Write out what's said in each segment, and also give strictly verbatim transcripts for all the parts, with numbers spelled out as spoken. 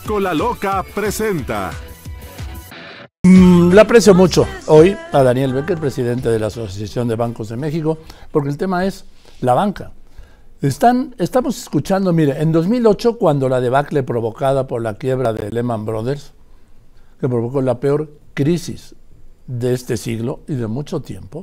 Pícola Loca presenta. Mm, le aprecio mucho hoy a Daniel Becker, presidente de la Asociación de Bancos de México, porque el tema es la banca. Están, estamos escuchando, mire, en dos mil ocho, cuando la debacle provocada por la quiebra de Lehman Brothers, que provocó la peor crisis de este siglo y de mucho tiempo,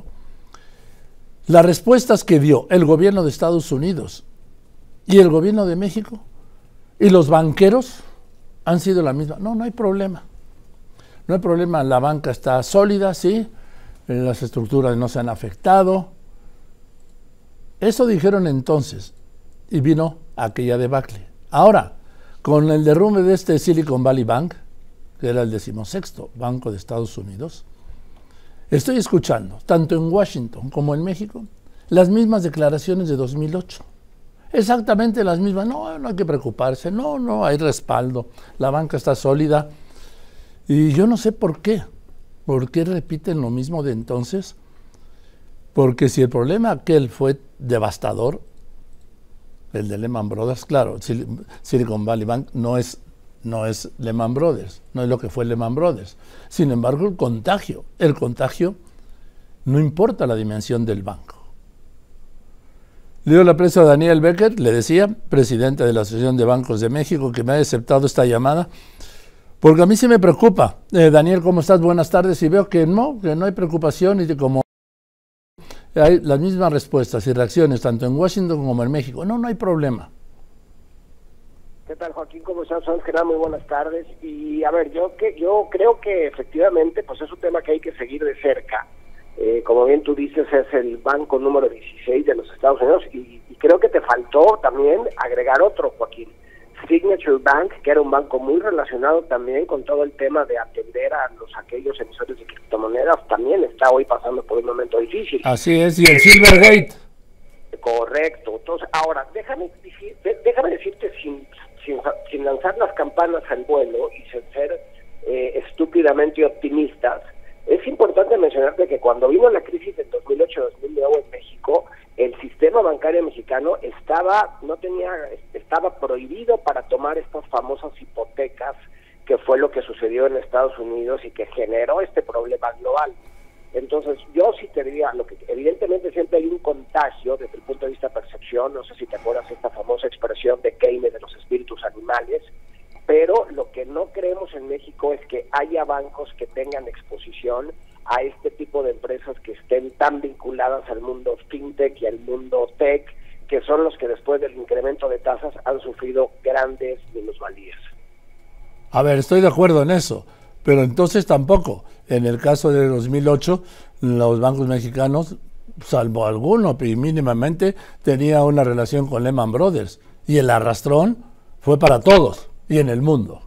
las respuestas que dio el gobierno de Estados Unidos y el gobierno de México y los banqueros han sido la misma. No, no hay problema. No hay problema, la banca está sólida, sí, las estructuras no se han afectado. Eso dijeron entonces y vino aquella debacle. Ahora, con el derrumbe de este Silicon Valley Bank, que era el decimosexto banco de Estados Unidos, estoy escuchando, tanto en Washington como en México, las mismas declaraciones de dos mil ocho. Exactamente las mismas. No, no hay que preocuparse. No, no, hay respaldo. La banca está sólida. Y yo no sé por qué. ¿Por qué repiten lo mismo de entonces? Porque si el problema aquel fue devastador, el de Lehman Brothers, claro, Silicon Valley Bank no es no es Lehman Brothers, no es lo que fue Lehman Brothers. Sin embargo, el contagio, el contagio no importa la dimensión del banco. Le doy el aprecio a Daniel Becker, le decía, presidente de la Asociación de Bancos de México, que me ha aceptado esta llamada, porque a mí sí me preocupa. Eh, Daniel, ¿cómo estás? Buenas tardes, y veo que no, que no hay preocupación y que como hay las mismas respuestas y reacciones tanto en Washington como en México. No, no hay problema. ¿Qué tal, Joaquín? ¿Cómo estás? Antes que nada, muy buenas tardes. Y a ver, yo que yo creo que efectivamente pues es un tema que hay que seguir de cerca. Eh, como bien tú dices, es el banco número dieciséis de los Estados Unidos y, y creo que te faltó también agregar otro, Joaquín. Signature Bank, que era un banco muy relacionado también con todo el tema de atender a los aquellos emisores de criptomonedas, también está hoy pasando por un momento difícil. Así es, y el Silvergate. Correcto. Entonces, ahora, déjame, decir, déjame decirte sin, sin, sin lanzar las campanas al vuelo y sin ser eh, estúpidamente optimistas, es importante mencionarte que cuando vino la crisis del dos mil ocho dos mil nueve en México, el sistema bancario mexicano estaba no tenía estaba prohibido para tomar estas famosas hipotecas, que fue lo que sucedió en Estados Unidos y que generó este problema global. Entonces, yo sí te diría, lo que evidentemente siempre hay un contagio desde el punto de vista de percepción, no sé si te acuerdas esta famosa expresión de Keynes de los espíritus animales, pero lo que no creemos en México es que haya bancos que tengan exposición a este tipo de empresas que estén tan vinculadas al mundo fintech y al mundo tech, que son los que después del incremento de tasas han sufrido grandes minusvalías. A ver, estoy de acuerdo en eso, pero entonces tampoco. En el caso de dos mil ocho, los bancos mexicanos, salvo alguno, mínimamente, tenía una relación con Lehman Brothers, y el arrastrón fue para todos y en el mundo.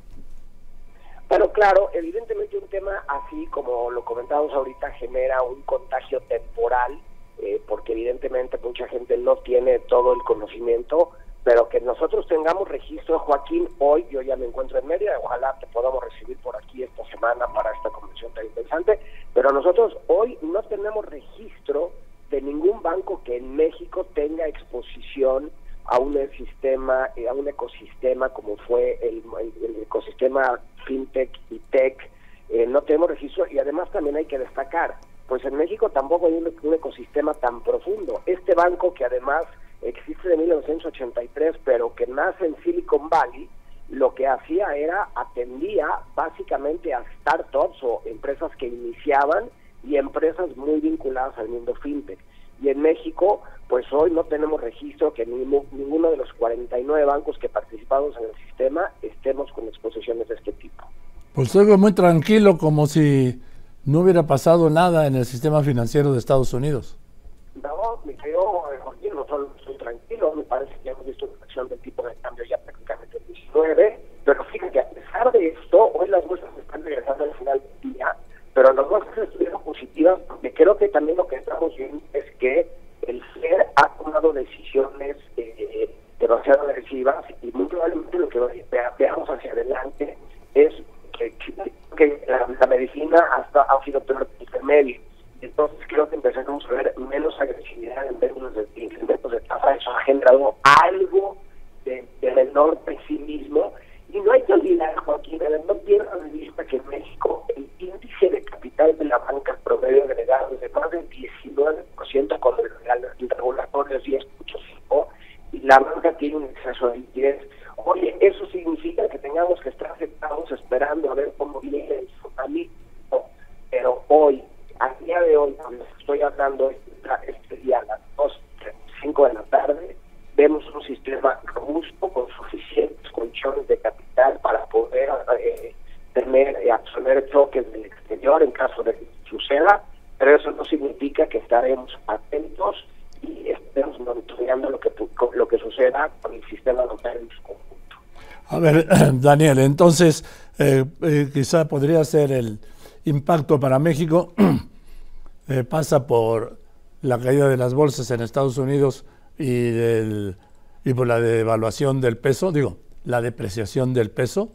Pero claro, evidentemente un tema así, como lo comentamos ahorita, genera un contagio temporal, eh, porque evidentemente mucha gente no tiene todo el conocimiento, pero que nosotros tengamos registro, Joaquín, hoy yo ya me encuentro en Mérida, ojalá te podamos recibir por aquí esta semana para esta convención tan interesante, pero nosotros hoy no tenemos registro de ningún banco que en México tenga exposición a un sistema, a un ecosistema como fue el, el, el ecosistema fintech y tech. Eh, no tenemos registro y además también hay que destacar, pues en México tampoco hay un, un ecosistema tan profundo. Este banco, que además existe de mil novecientos ochenta y tres, pero que nace en Silicon Valley, lo que hacía era atendía básicamente a startups o empresas que iniciaban y empresas muy vinculadas al mundo fintech. Y en México, pues hoy no tenemos registro que ninguno, ninguno de los cuarenta y nueve bancos que participamos en el sistema estemos con exposiciones de este tipo. Pues estoy muy tranquilo, como si no hubiera pasado nada en el sistema financiero de Estados Unidos. No, me quedo, Joaquín, no solo estoy tranquilo, me parece que hemos visto una acción del tipo de cambio ya prácticamente el diecinueve, pero fíjate que a pesar de esto, hoy las bolsas están regresando al final del día, pero las bolsas estuvieron positivas, porque creo que también lo que estamos viendo es que el F E D ha tomado decisiones eh, demasiado agresivas y muy probablemente lo que veamos hacia adelante es que, que la, la medicina hasta ha sido peor que el remedio. Entonces creo que empezamos a ver menos agresividad en términos de incrementos de tasa. Eso ha generado algo de, de menor pesimismo Y no hay que olvidar, Joaquín, no pierdan de vista que en México el índice de capital de la banca promedio agregado es de más del diecinueve por ciento con el regulatorio diez punto cinco y la banca tiene un exceso de liquidez. Oye, eso significa que tengamos que estar sentados esperando a ver cómo viene el tsunami, no, pero hoy, a día de hoy, cuando estoy hablando este, este día a las dos, cinco de la tarde, vemos un sistema robusto con suficientes colchones de capital para poder eh, tener, eh, absorber choques del exterior en caso de que suceda, pero eso no significa que estaremos atentos y estemos monitoreando lo que lo que suceda con el sistema bancario en su conjunto. A ver, Daniel, entonces eh, eh, quizá podría ser el impacto para México, eh, pasa por la caída de las bolsas en Estados Unidos y, del, y por la devaluación del peso, digo, la depreciación del peso.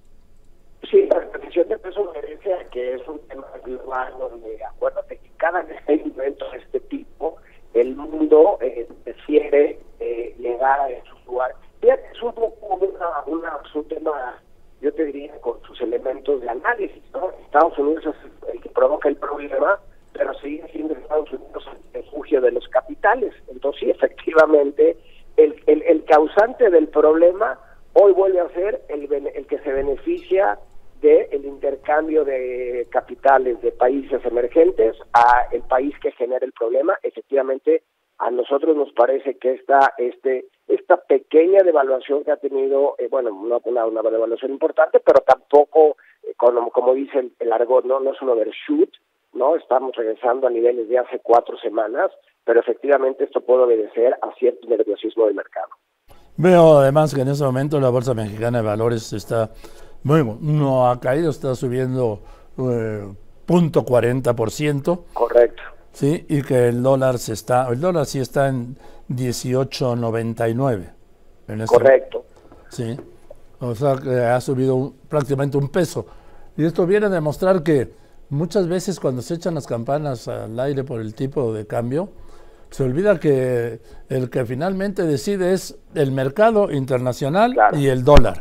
Sí, la depreciación del peso merece que es un tema global donde, acuérdate que cada vez que hay un evento de este tipo, el mundo eh, prefiere eh, llegar a esos lugares. Fíjate, es un poco una, una, un tema, yo te diría, con sus elementos de análisis, ¿no? Estados Unidos es el que provoca el problema, pero sigue siendo Estados Unidos el refugio de los capitales. Entonces, sí, efectivamente, el, el, el causante del problema hoy vuelve a ser el, el que se beneficia del intercambio de capitales de países emergentes a el país que genera el problema. Efectivamente, a nosotros nos parece que esta este esta pequeña devaluación que ha tenido, eh, bueno, una, una, una devaluación importante, pero tampoco, eh, como, como dice el, el argot, no, no es un overshoot, ¿no? Estamos regresando a niveles de hace cuatro semanas, pero efectivamente esto puede obedecer a cierto nerviosismo del mercado. Veo además que en ese momento la Bolsa Mexicana de Valores está, bueno, no ha caído, está subiendo eh, punto cuarenta por ciento. Correcto. Sí, y que el dólar se está, el dólar sí está en dieciocho noventa y nueve. En este, Correcto. Sí, o sea que ha subido un, prácticamente un peso. Y esto viene a demostrar que muchas veces cuando se echan las campanas al aire por el tipo de cambio, se olvida que el que finalmente decide es el mercado internacional, claro, y el dólar.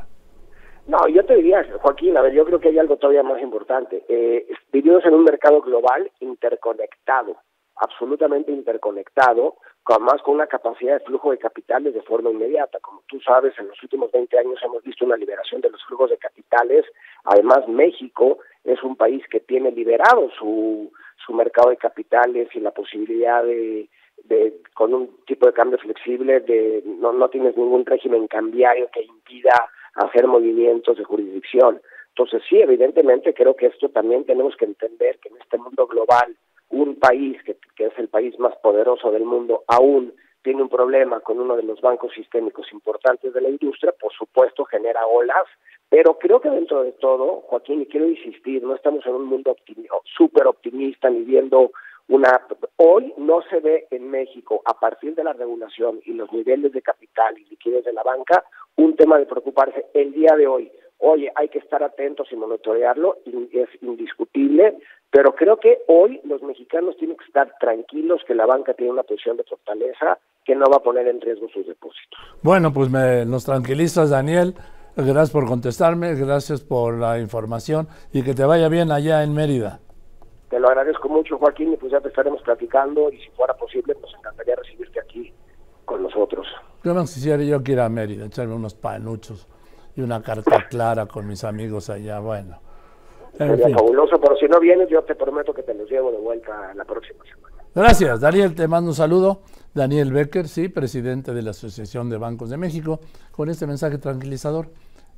No, yo te diría, Joaquín, a ver, yo creo que hay algo todavía más importante. Eh, vivimos en un mercado global interconectado, absolutamente interconectado, además con una capacidad de flujo de capitales de forma inmediata. Como tú sabes, en los últimos veinte años hemos visto una liberación de los flujos de capitales. Además, México es un país que tiene liberado su, su mercado de capitales y la posibilidad de, de con un tipo de cambio flexible, de no, no tienes ningún régimen cambiario que impida hacer movimientos de jurisdicción. Entonces, sí, evidentemente creo que esto también tenemos que entender que en este mundo global, un país que, que es el país más poderoso del mundo aún tiene un problema con uno de los bancos sistémicos importantes de la industria, por supuesto genera olas, pero creo que dentro de todo, Joaquín, y quiero insistir, no estamos en un mundo optimi- súper optimista ni viendo una... Hoy no se ve en México, a partir de la regulación y los niveles de capital y liquidez de la banca, un tema de preocuparse el día de hoy. Oye, hay que estar atentos y monitorearlo, es indiscutible, pero creo que hoy los mexicanos tienen que estar tranquilos que la banca tiene una posición de fortaleza que no va a poner en riesgo sus depósitos. Bueno, pues me, nos tranquilizas, Daniel. Gracias por contestarme, gracias por la información y que te vaya bien allá en Mérida. Te lo agradezco mucho, Joaquín, y pues ya te estaremos platicando y si fuera posible, nos encantaría recibirte aquí con nosotros. Yo me quisiera yo que ir a Mérida, echarme unos panuchos y una carta clara con mis amigos allá, bueno. En Sería fin. fabuloso, pero si no vienes, yo te prometo que te los llevo de vuelta la próxima semana. Gracias, Daniel, te mando un saludo. Daniel Becker, sí, presidente de la Asociación de Bancos de México, con este mensaje tranquilizador.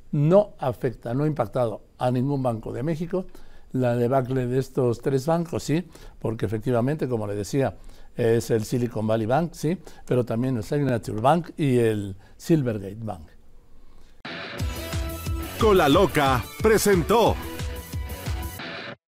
No afecta, no ha impactado a ningún banco de México la debacle de estos tres bancos, sí, porque efectivamente, como le decía, es el Silicon Valley Bank, sí, pero también el Signature Bank y el Silvergate Bank. Con la Loca presentó